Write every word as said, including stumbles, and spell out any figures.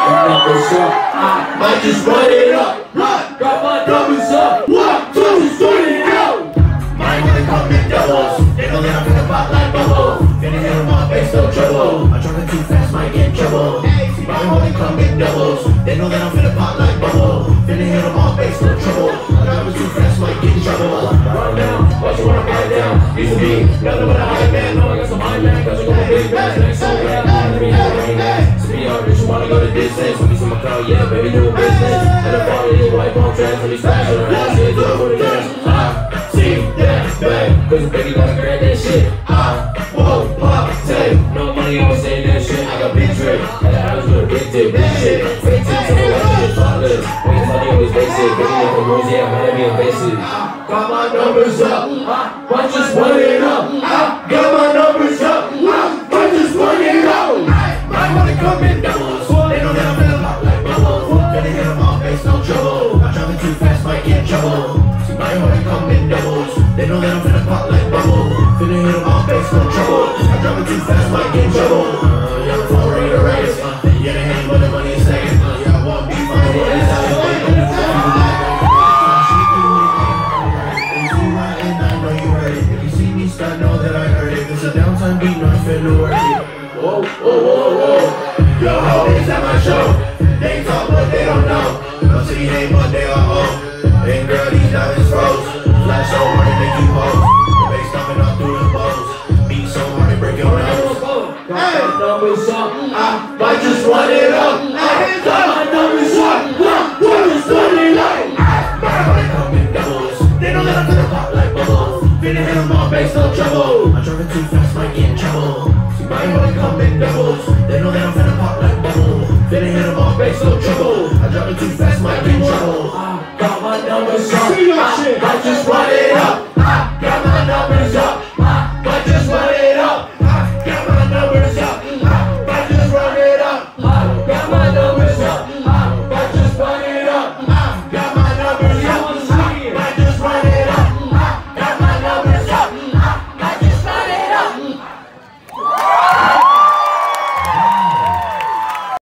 numbers up. I might just run it up. Got my numbers up. One, two, three, go. Mine wanna come in doubles. They know that I'm finna pop like bubble. Finna hit them all, face no trouble. I'm driving too fast, might get in trouble. See, mine wanna come in doubles. They know that I'm finna pop like bubble. Finna hit them all, face no trouble. I'm driving too fast, might get in trouble. Run down, what you wanna fight down? Used to be nothing but a high man. Now I got some high man, cause I got a big bass. And so bad, let me have a rain man. So be all rich, you wanna go the distance. When you see my car, yeah, baby, do a business. And the ball is white on tracks. When you splash on her ass, yeah, do it for the gas. I see that, babe. Cause the baby gonna grab that shit. I won't pop tape. No money, always saying that shit. I got big drip. And the house with a big dip. Big shit. Fake tips, so I can just talk this. When you money, always basic. Baby, make the rules, yeah, man, be invasive. Got my numbers up. I might just run it up. I got my numbers up. I might just run it up. Mine wanna come in doubles. They know that I'm finna pop like bubble. Finna hit them all, face no trouble. I'm driving too fast, might get in trouble. See, mine wanna come in doubles. They know that I'm finna pop like bubble. Finna hit them all, face no trouble. I'm driving too fast, might get in trouble. Uh, yeah, I'm ready to race. Uh, yeah, they hate, but the money is second. Uh, yeah, I won't be fine. What is that? They gon' do that. I know that I heard it. It's a downtime beat, not finna work it. Whoa, whoa, whoa, whoa. Yo, homies at my show. They talk, but they don't know. No city name, but they are old. And girl, these diamonds froze. Flash so hard and they keep hoes. The bass stomping all through the bows. Beat so hard and break your nose. Got my numbers up. I might just run it up. I got my numbers up. One, one, just run it up. Mine wanna come in doubles. They know that I'm gonna pop like bubbles. Finna hit them all, face no trouble. I'm driving too fast, might get in trouble. See, mine wanna come in doubles. They know that I'm finna pop like bubble. Finna hit them all, face no trouble. I'm driving too fast, might get in trouble. I got my numbers up.